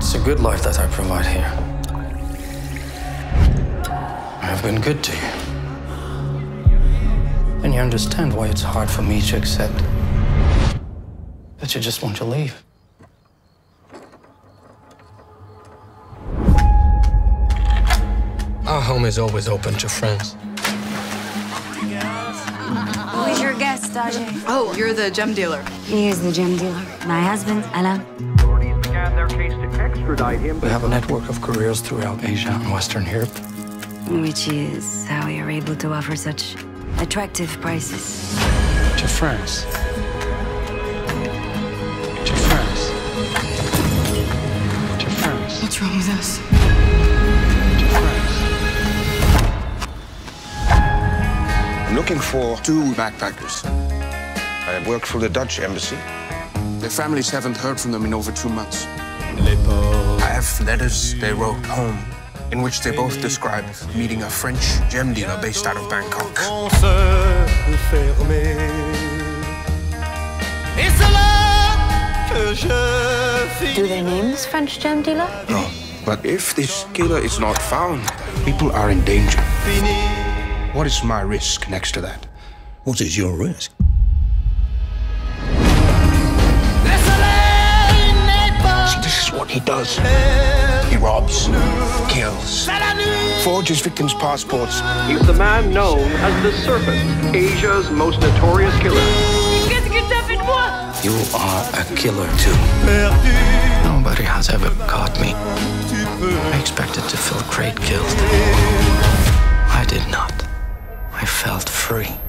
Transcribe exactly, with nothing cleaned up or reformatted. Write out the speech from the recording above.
It's a good life that I provide here. I have been good to you. And you understand why it's hard for me to accept that you just want to leave. Our home is always open to friends. Who is your guest, Ajay? Oh, you're the gem dealer. He is the gem dealer. My husband, Alain. Authorities began their case to extradite him. We have a network of couriers throughout Asia and Western Europe. Which is how you're able to offer such attractive prices. To France. To France. To France. What's wrong with us? To France. I'm looking for two backpackers. I work for the Dutch embassy. Their families haven't heard from them in over two months. I have letters they wrote home, in which they both describe meeting a French gem dealer based out of Bangkok. Do they name this French gem dealer? No, but if this killer is not found, people are in danger. What is my risk next to that? What is your risk? See, this is what he does. He robs, kills, forges victims' passports. He's the man known as the Serpent, Asia's most notorious killer. You are a killer too. Nobody has ever caught me. I expected to feel great guilt. I did not. I felt free.